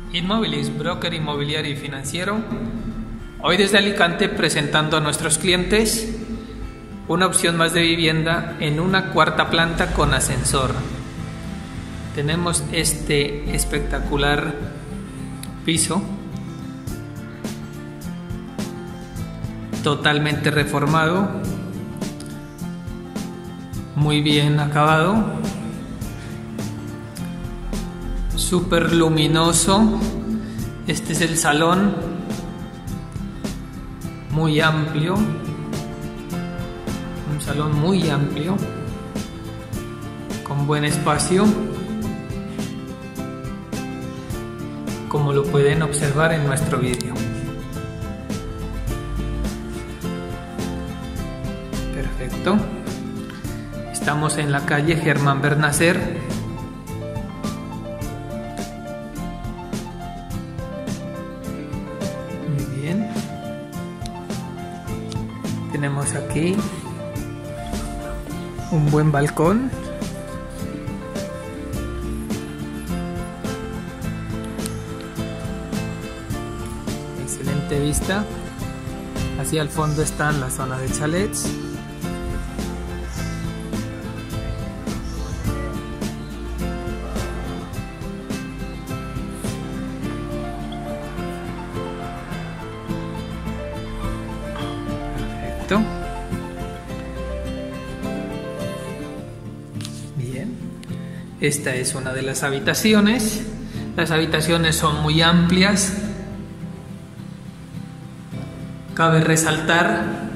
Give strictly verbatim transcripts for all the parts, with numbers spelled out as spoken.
Inmobilis, broker inmobiliario y financiero. Hoy desde Alicante presentando a nuestros clientes una opción más de vivienda en una cuarta planta con ascensor. Tenemos este espectacular piso totalmente reformado, muy bien acabado, súper luminoso. Este es el salón, muy amplio, un salón muy amplio con buen espacio, como lo pueden observar en nuestro vídeo. Perfecto. Estamos en la calle Germán Bernacer. Muy bien. Tenemos aquí un buen balcón. Excelente vista. Hacia el fondo están la zona de chalets. Bien, esta es una de las habitaciones. Las habitaciones son muy amplias. Cabe resaltar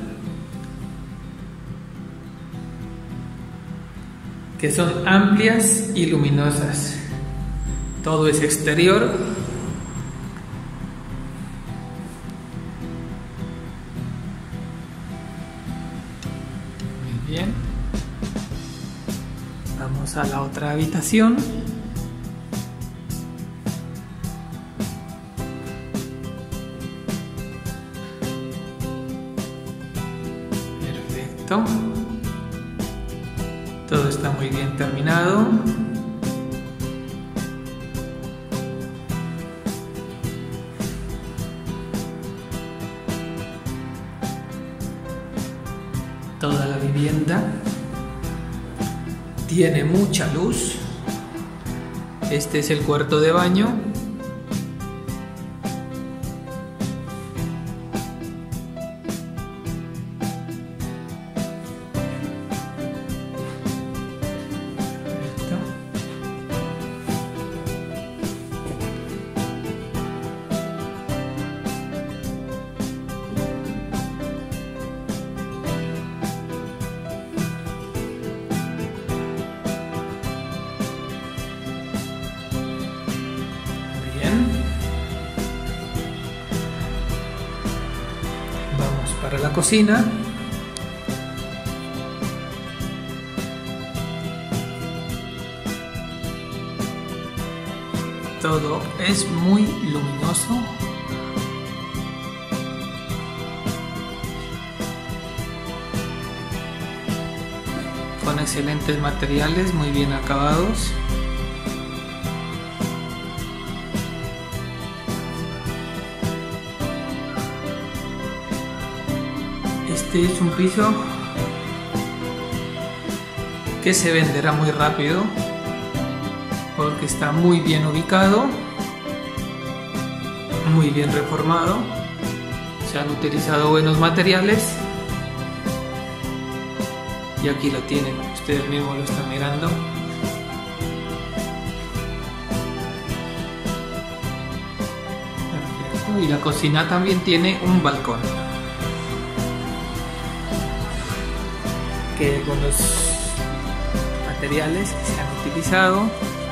que son amplias y luminosas. Todo es exterior. Bien, vamos a la otra habitación. Perfecto, todo está muy bien terminado. Toda la vivienda tiene mucha luz. Este es el cuarto de baño. Perfecto. Vamos para la cocina. Todo es muy luminoso. Con excelentes materiales, muy bien acabados. Este es un piso que se venderá muy rápido porque está muy bien ubicado, muy bien reformado, se han utilizado buenos materiales y aquí lo tienen, ustedes mismos lo están mirando. Perfecto. Y la cocina también tiene un balcón. Que con los materiales que se han utilizado,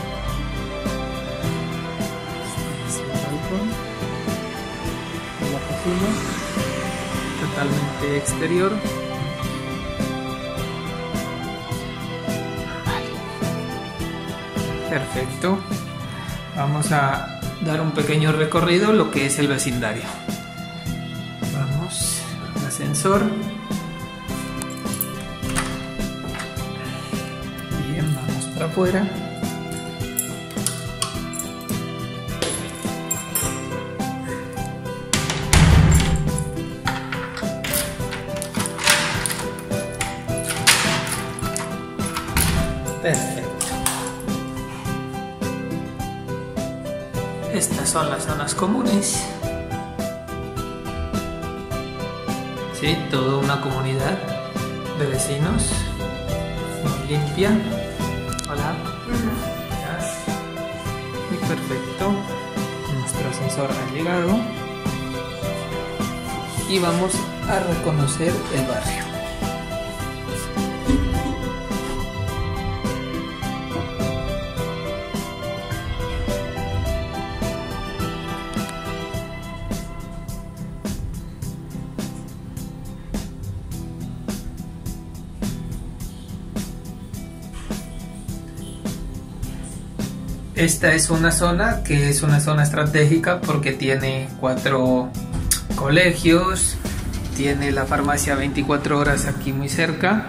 este es el balcón de la cocina, totalmente exterior. Vale. Perfecto. Vamos a dar un pequeño recorrido lo que es el vecindario. Vamos al ascensor. Afuera. Estas son las zonas comunes. Sí, toda una comunidad de vecinos, muy limpia. Hola. Y perfecto. Nuestro ascensor ha llegado. Y vamos a reconocer el barrio. Esta es una zona que es una zona estratégica porque tiene cuatro colegios, tiene la farmacia veinticuatro horas aquí muy cerca,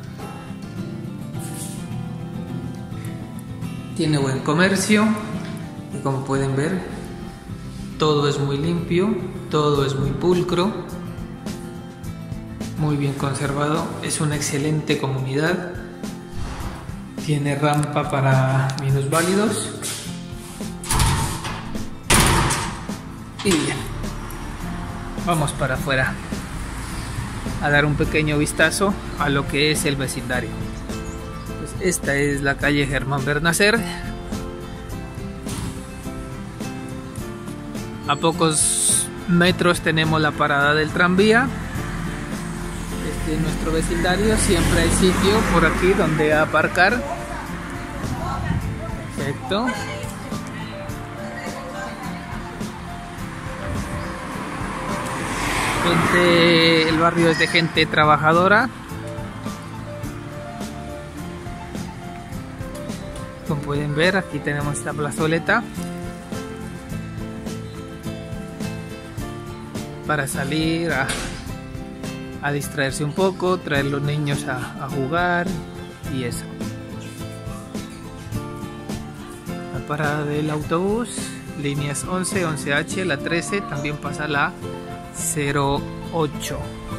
tiene buen comercio y como pueden ver todo es muy limpio, todo es muy pulcro, muy bien conservado, es una excelente comunidad. Tiene rampa para minusválidos. Y bien, vamos para afuera a dar un pequeño vistazo a lo que es el vecindario. Pues esta es la calle Germán Bernacer. A pocos metros tenemos la parada del tranvía. De nuestro vecindario siempre hay sitio por aquí donde aparcar. Perfecto. Gente, el barrio es de gente trabajadora. Como pueden ver, aquí tenemos esta plazoleta para salir a a distraerse un poco, traer los niños a, a jugar y eso. La parada del autobús, líneas once, once H, la trece, también pasa la cero ocho.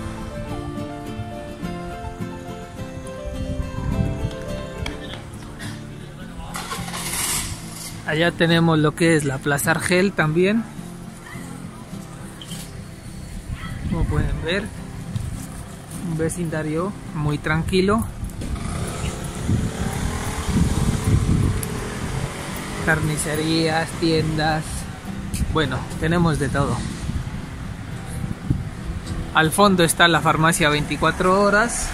Allá tenemos lo que es la Plaza Argel también. Como pueden ver, un vecindario muy tranquilo. Carnicerías, tiendas, bueno, tenemos de todo. Al fondo está la farmacia veinticuatro horas.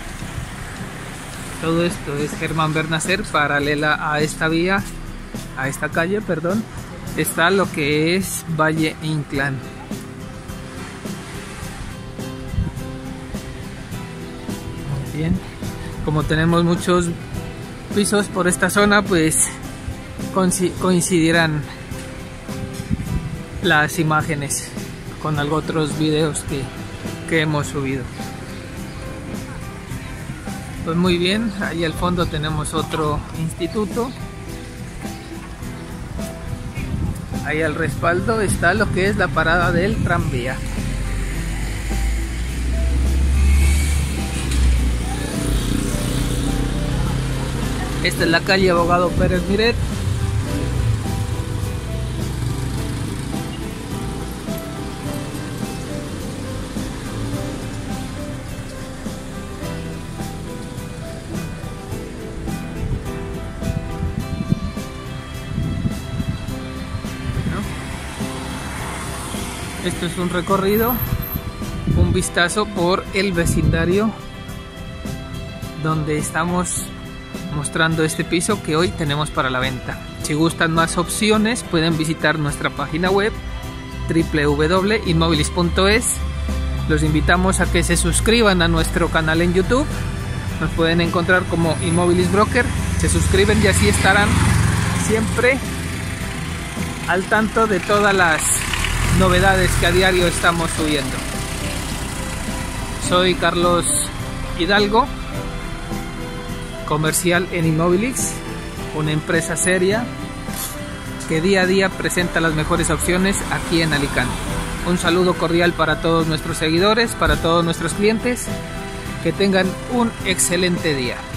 Todo esto es Germán Bernacer, paralela a esta vía, a esta calle, perdón, está lo que es Valle Inclán. Bien, como tenemos muchos pisos por esta zona, pues coincidirán las imágenes con algo otros videos que, que hemos subido. Pues muy bien, ahí al fondo tenemos otro instituto. Ahí al respaldo está lo que es la parada del tranvía. Esta es la calle Abogado Pérez Miret. Esto es un recorrido, un vistazo por el vecindario donde estamos mostrando este piso que hoy tenemos para la venta. Si gustan más opciones, pueden visitar nuestra página web doble u doble u doble u punto inmobilis punto es. Los invitamos a que se suscriban a nuestro canal en YouTube. Nos pueden encontrar como Inmobilis Broker. Se suscriben y así estarán siempre al tanto de todas las novedades que a diario estamos subiendo. Soy Carlos Hidalgo, comercial en Inmobilis, una empresa seria que día a día presenta las mejores opciones aquí en Alicante. Un saludo cordial para todos nuestros seguidores, para todos nuestros clientes. Que tengan un excelente día.